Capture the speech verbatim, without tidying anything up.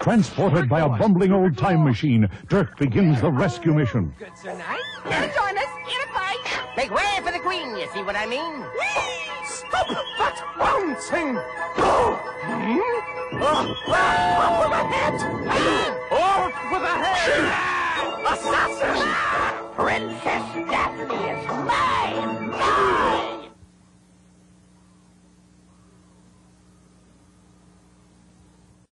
Transported by a bumbling old time machine, Dirk begins the rescue mission. Good tonight. Here to join us in a fight. Make way for the queen, you see what I mean? Whee! Stop that bouncing! Hmm? Oh, off with the head! Off with the head! Assassin! Princess Daphne is mine!